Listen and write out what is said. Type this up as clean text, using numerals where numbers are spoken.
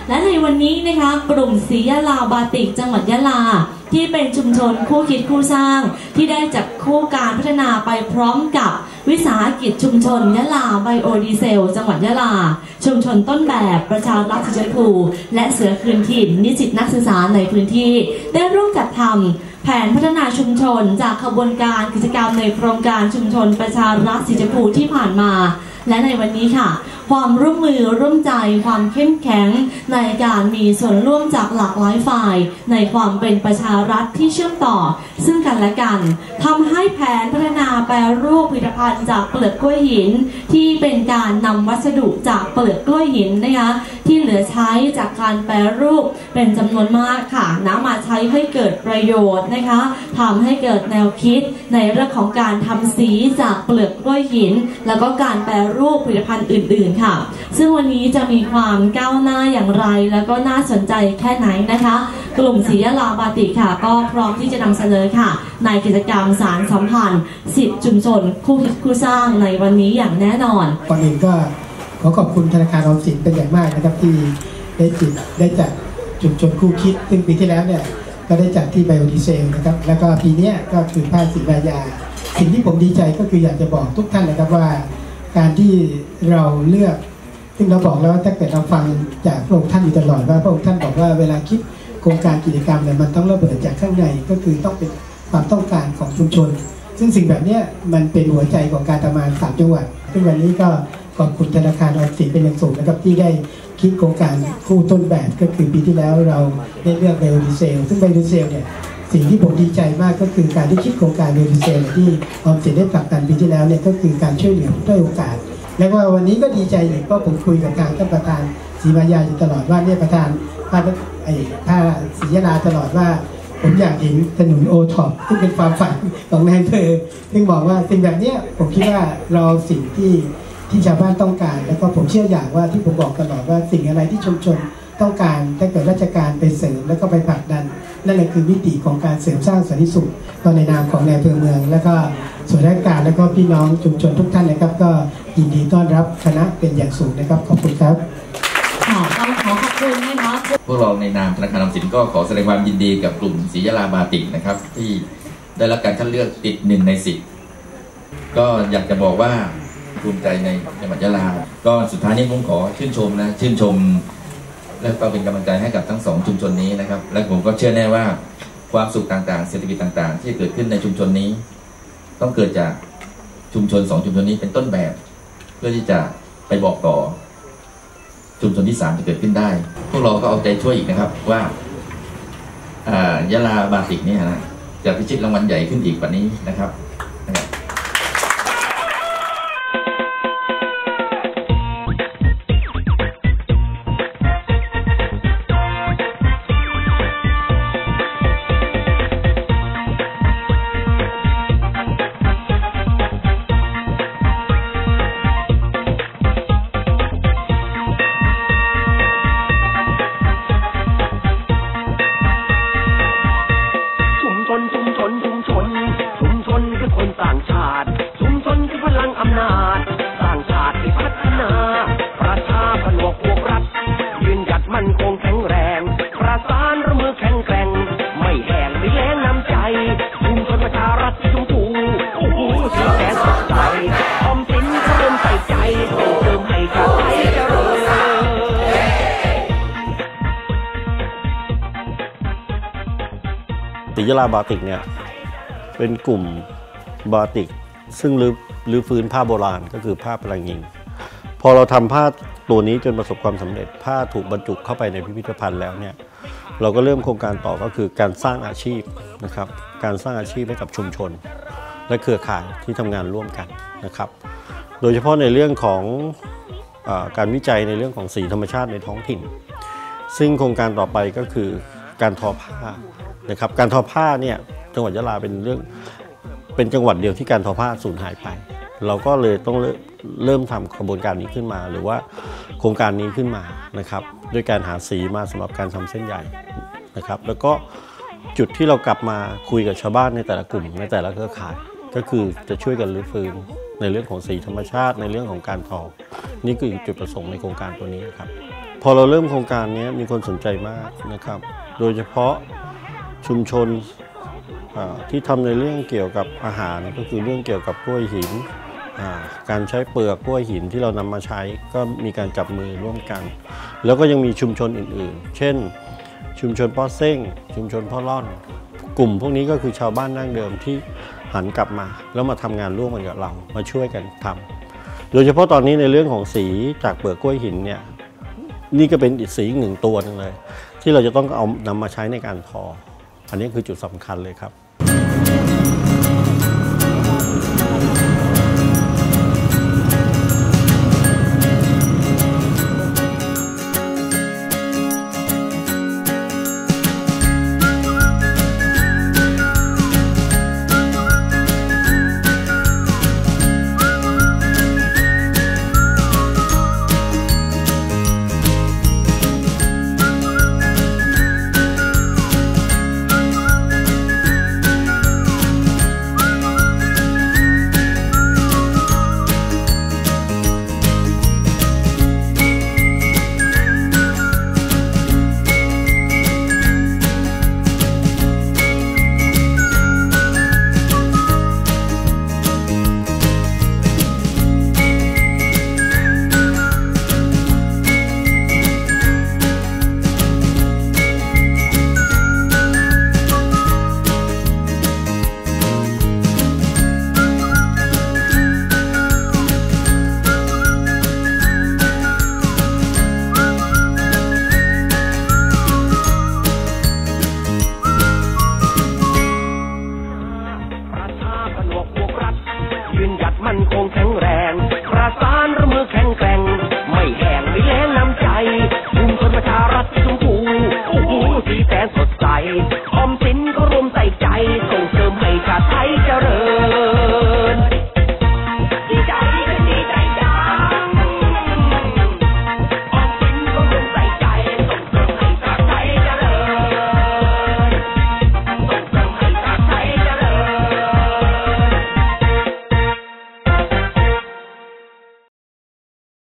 และในวันนี้นะคะกลุ่มศรียะลาบาติกจังหวัดยะลาที่เป็นชุมชนคู่คิดคู่สร้างที่ได้จับคู่การพัฒนาไปพร้อมกับวิสาหกิจชุมชนยะลาไบโอดีเซลจังหวัดยะลาชุมชนต้นแบบประชารัฐสีชมพูและเสือคืนถิ่นนิสิตนักศึกษาในพื้นที่ได้ร่วมจัดทำแผนพัฒนาชุมชนจากขบวนการกิจกรรมในโครงการชุมชนประชารัฐสีชมพูที่ผ่านมาและในวันนี้ค่ะความร่วมมือร่วมใจความเข้มแข็งในการมีส่วนร่วมจากหลากหลายฝ่ายในความเป็นประชารัฐที่เชื่อมต่อซึ่งกันและกันทำให้แผนพัฒนาแปรรูปผลิตภัณฑ์จากเปลือกกล้วยหินที่เป็นการนำวัสดุจากเปลือกกล้วยหินนะคะที่เหลือใช้จากการแปรรูปเป็นจำนวนมากค่ะนำมาใช้ให้เกิดประโยชน์นะคะทำให้เกิดแนวคิดในเรื่องของการทำสีจากเปลือกกล้วยหินแล้วก็การแปรรูปผลิตภัณฑ์อื่นๆค่ะซึ่งวันนี้จะมีความก้าวหน้าอย่างไรแล้วก็น่าสนใจแค่ไหนนะคะกลุ่มศรียะลาบาติกค่ะก็พร้อมที่จะนำเสนอค่ะในกิจกรรมสารสัมพันธ์10ชุมชนคู่คิดคู่สร้างในวันนี้อย่างแน่นอนก่อนอื่นก็ขอขอบคุณธนาคารออมสินเป็นอย่างมากนะครับที่ได้จัดชุมชนคู่คิดซึ่งปีที่แล้วเนี่ยก็ได้จัดที่ไบโอดีเซลนะครับแล้วก็ปีนี้ก็คือภาคศรีรายาสิ่งที่ผมดีใจก็คืออยากจะบอกทุกท่านนะครับว่าการที่เราเลือกซึ่งเราบอกแล้วถ้าเกิดเราฟังจากพระองค์ท่านอยู่ตลอดว่าพระองค์ท่านบอกว่าเวลาคิดโครงการกิจกรรมเนี่ยมันต้องระเบิดจากข้างในก็คือต้องเป็นความต้องการของชุมชนซึ่งสิ่งแบบนี้มันเป็นหัวใจของการทำงาน3จังหวัดซึ่งวันนี้ก็ขอบคุณธนาคารออมสินเป็นอย่างสูงนะครับที่ได้คิดโครงการคู่ต้นแบบก็คือปีที่แล้วเราได้เลือกไบโอดีเซลซึ่งไบโอดีเซลเนี่ยสิ่งที่ผมดีใจมากก็คือการที่คิดโครงการไบโอดีเซลที่ออมสินได้ผลักดันปีที่แล้วเนี่ยก็คือการช่วยเหลือผู้ด้อยโอกาสและว่าวันนี้ก็ดีใจอีกเพราะผมคุยกับทางท่านประธานศรีมายาอยู่ตลอดว่าเนี่ยประธานภาศรียะลาตลอดว่าผมอยากเห็นถนนโอท็อปที่เป็นความฝันของนายอำเภอซึ่งบอกว่าสิ่งแบบนี้ผมคิดว่าเราสิ่งที่ชาวบ้านต้องการแล้วก็ผมเชื่ออย่างว่าที่ผมบอกตลอดว่าสิ่งอะไรที่ชุมชนต้องการถ้าเกิดราชการไปเสริมแล้วก็ไปผลักดันนั่นแหละคือมิติของการเสริมสร้างสันติสุขตอนในนามของนายอำเภอเมืองแล้วก็ส่วนราชการแล้วก็พี่น้องชุมชนทุกท่านนะครับก็ยินดีต้อนรับคณะเป็นอย่างสูงนะครับขอบคุณครับขอขอบคุณนะคะพวกเราในนามธนาคารออมสินก็ขอแสดงความยินดีกับกลุ่มศรียะลาบาติกนะครับที่ได้รับการคัดเลือกติด1 ใน 10ก็อยากจะบอกว่าภูมิใจในจังหวัดยะลาก็สุดท้ายนี้ผมขอชื่นชมและก็เป็นกำลังใจให้กับทั้ง2ชุมชนนี้นะครับและผมก็เชื่อแน่ว่าความสุขต่างๆเศรษฐกิจต่างๆที่เกิดขึ้นในชุมชนนี้ต้องเกิดจากชุมชน2ชุมชนนี้เป็นต้นแบบเพื่อที่จะไปบอกต่อชุมชนที่3จะเกิดขึ้นได้พวกเราก็เอาใจช่วยอีกนะครับว่ายะลาบาติกเนี่ยนะจะพิชิตรางวัลใหญ่ขึ้นอีกกว่านี้นะครับคือคนต่างชาติชุมชนคือพลังอำนาจสร้างชาติที่พัฒนาประชาผนวกพวกรัฐยืนหยัดมั่นคงแข็งแรงประสานร่วมมือแข็งแกร่งไม่แห้งไม่แล้งน้ำใจชุมชนประชารัฐชมพูโอ้โหสีแสนสดใสออมสินก็เริ่มใส่ใจเติมให้ชาติเจริญศรียะลาบาติกเนี่ยเป็นกลุ่มบาติกซึ่งรื้อฟื้นผ้าโบราณก็คือผ้าปลังยิงพอเราทำผ้าตัวนี้จนประสบความสำเร็จผ้าถูกบรรจุเข้าไปในพิพิธภัณฑ์แล้วเนี่ยเราก็เริ่มโครงการต่อก็คือการสร้างอาชีพนะครับการสร้างอาชีพให้กับชุมชนและเครือข่ายที่ทำงานร่วมกันนะครับโดยเฉพาะในเรื่องของการวิจัยในเรื่องของสีธรรมชาติในท้องถิ่นซึ่งโครงการต่อไปก็คือการทอผ้านะครับการทอผ้าเนี่ยจังหวัดยะลาเป็นจังหวัดเดียวที่การทอผ้าสูญหายไปเราก็เลยต้องเริ่มทำกระบวนการนี้ขึ้นมาหรือว่าโครงการนี้ขึ้นมานะครับด้วยการหาสีมาสำหรับการทำเส้นใหญ่นะครับแล้วก็จุดที่เรากลับมาคุยกับชาวบ้านในแต่ละกลุ่มในแต่ละเครือข่ายก็คือจะช่วยกันรื้อฟื้นในเรื่องของสีธรรมชาติในเรื่องของการทอนี่คือจุดประสงค์ในโครงการตัวนี้ครับพอเราเริ่มโครงการนี้มีคนสนใจมากนะครับ โดยเฉพาะชุมชนที่ทำในเรื่องเกี่ยวกับอาหารก็คือเรื่องเกี่ยวกับกล้วยหินการใช้เปลือกกล้วยหินที่เรานำมาใช้ก็มีการจับมือร่วมกันแล้วก็ยังมีชุมชนอื่นๆเช่นชุมชนพ่อเซ้งชุมชนพ่อร่อนกลุ่มพวกนี้ก็คือชาวบ้านดั้งเดิมที่หันกลับมาแล้วมาทำงานร่วมกันกับเรามาช่วยกันทำโดยเฉพาะตอนนี้ในเรื่องของสีจากเปลือกกล้วยหินเนี่ยนี่ก็เป็นอีกสีหนึ่งตัวนึงเลยที่เราจะต้องเอานำมาใช้ในการทออันนี้คือจุดสำคัญเลยครับมันคงแข็ง